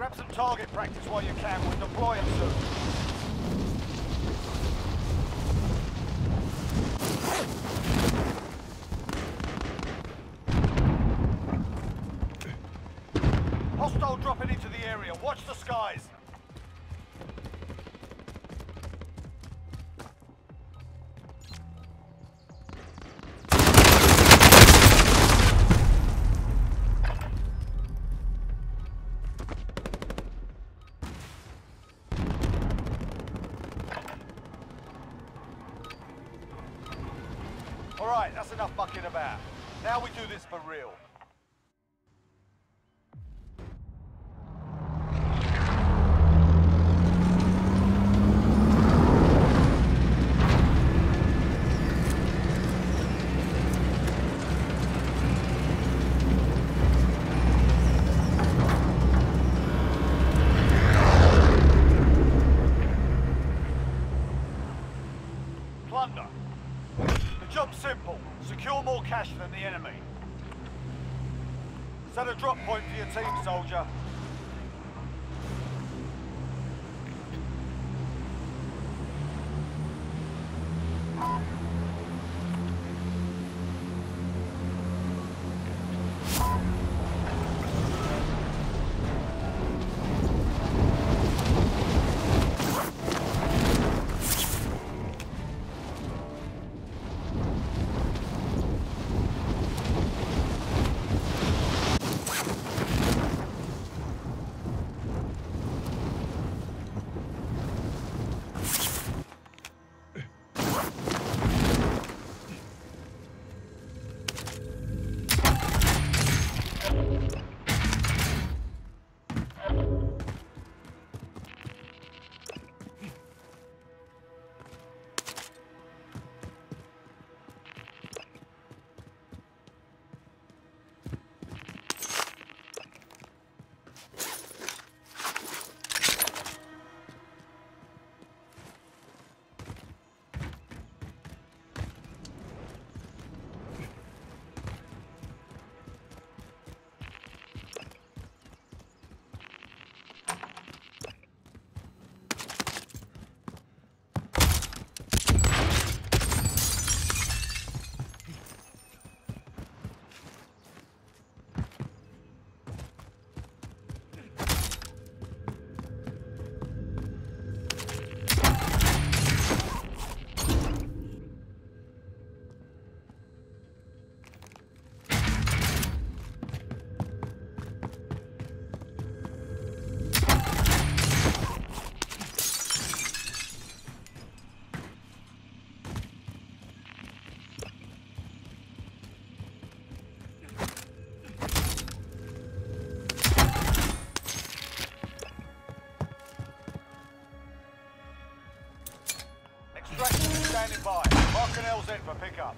Grab some target practice while you can. We're deploying soon. Hostile dropping into the area. Watch the skies. All right, that's enough mucking about. Now we do this for real. Plunder. The job's simple. Secure more cash than the enemy. Set a drop point for your team, soldier. Extraction standing by. Mark an LZ for pickup.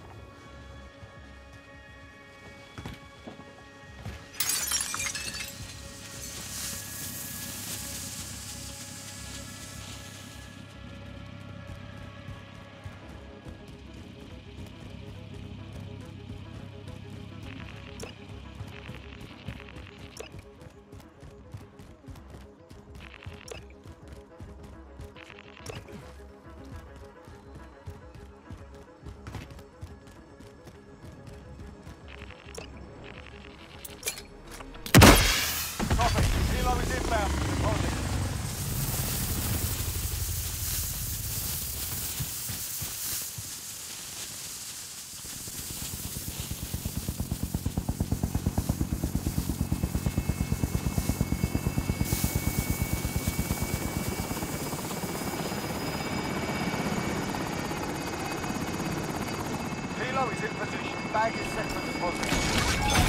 Helo is inbound. Deposit. Helo is in position. Bag is set for deposit.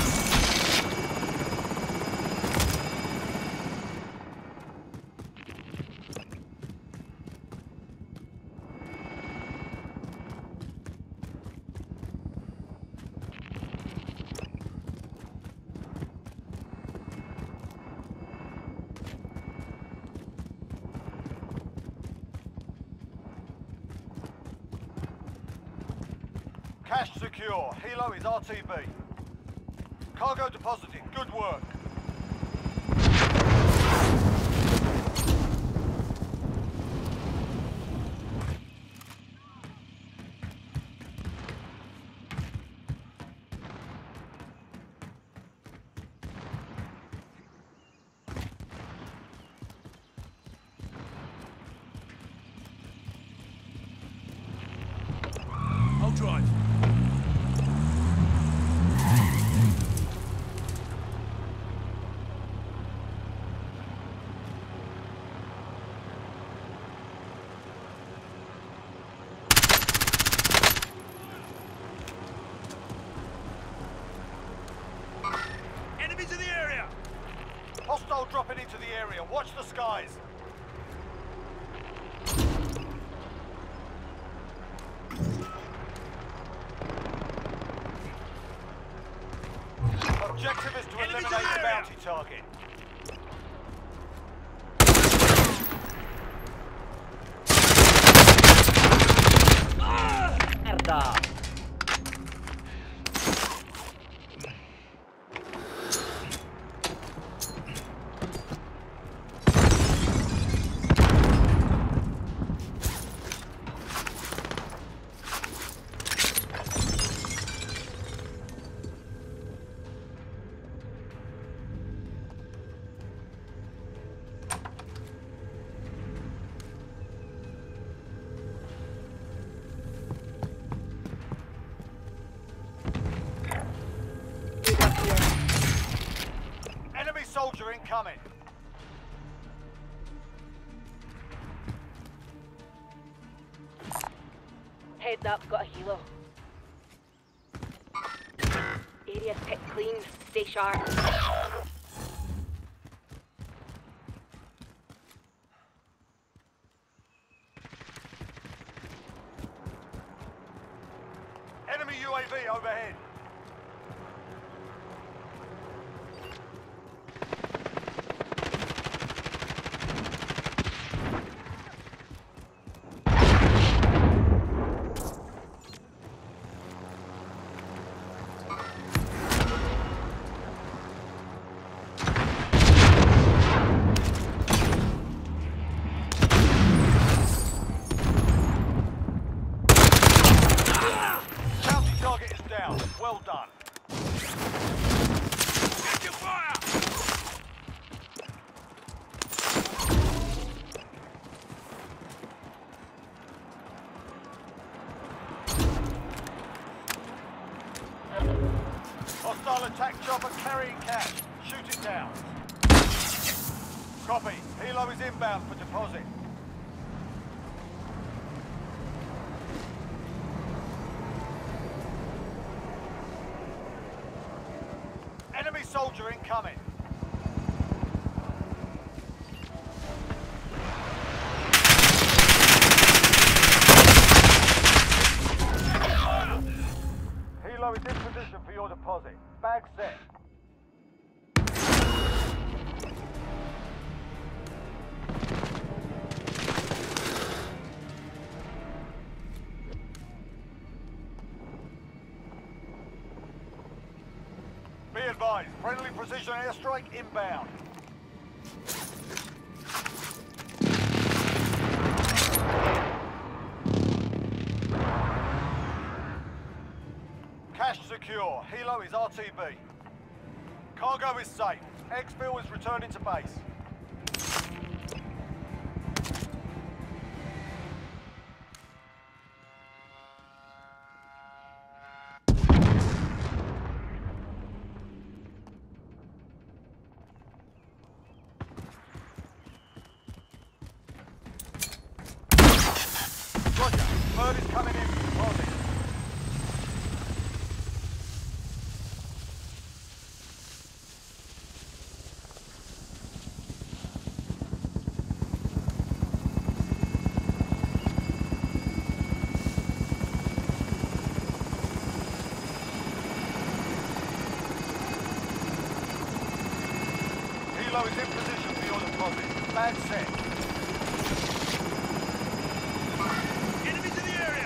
Cash secure. Helo is RTB. Cargo deposited. Good work. drive. Enemies in the area! Hostile dropping into the area. Watch the skies. Objective is to eliminate the bounty target. Merda! Enemy soldier incoming. Heads up, got a helo. Area's picked clean, stay sharp. Enemy UAV overhead. Bounty target is down. Well done. Get your fire! Hostile attack chopper carrying cash. Shoot it down. Copy. Helo is inbound for deposit. Enemy soldier incoming. Helo is in position for your deposit. Bag set. Be advised, friendly precision airstrike inbound. Cash secure. Helo is RTB. Cargo is safe. Exfil is returning to base. Roger. Bird is coming in for deposit. Helo is in position for your deposit. Bag set. Enemies in the area!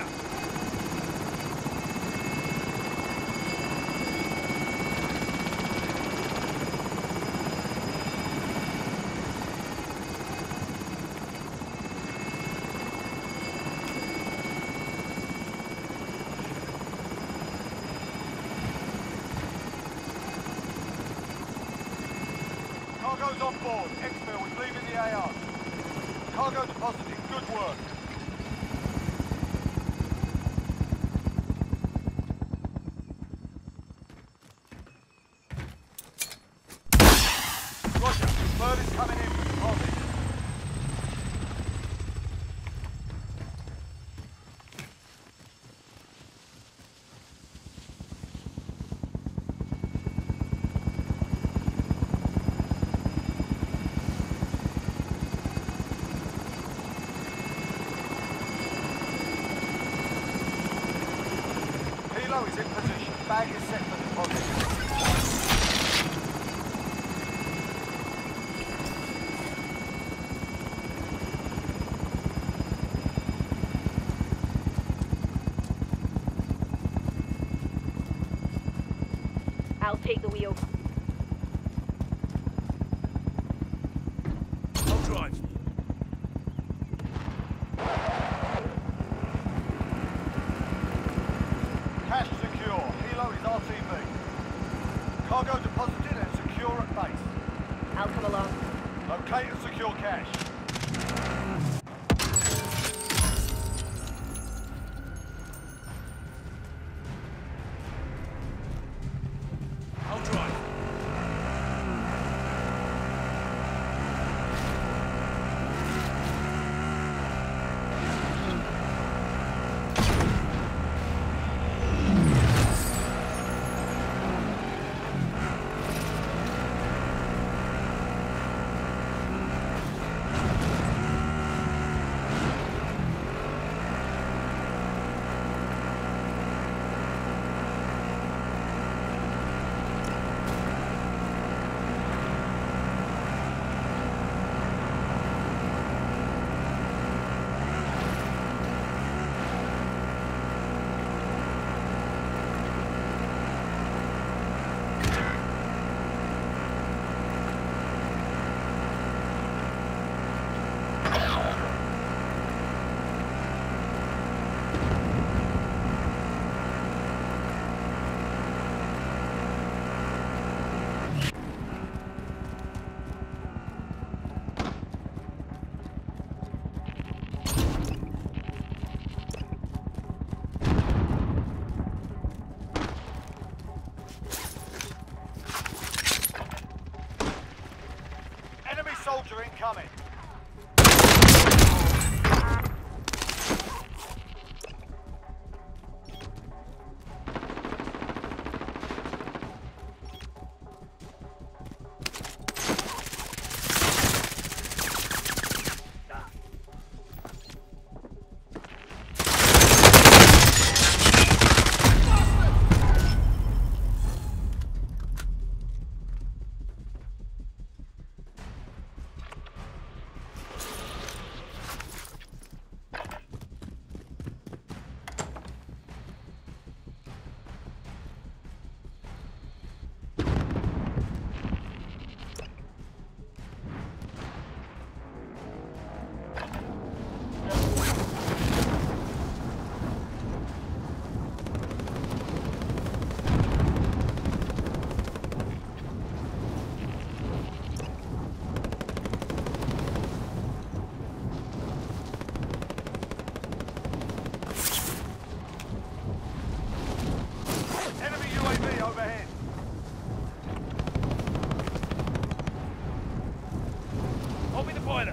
Cargo's on board. Exfil is leaving the AR. Cargo deposited. Good work. Helo is in position. Bag is set for deposit. I'll take the wheel. I'll drive. Cash secure. Helo is RTB. Cargo deposited and secure at base. I'll come along. Locate and secure cash. I'll drive. Enemy soldier incoming. Enemy UAV overhead. Hold me the pilot.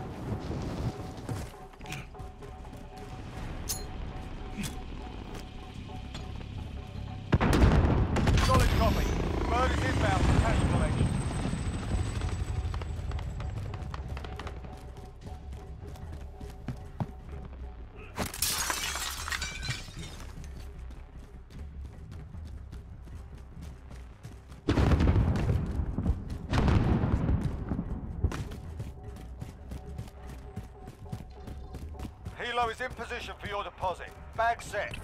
Solid copy. Bird is inbound for cash collection. Helo is in position for your deposit. Bag set.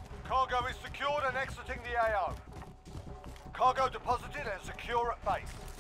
Cargo is secured and exiting the AO. Cargo deposited and secure at base.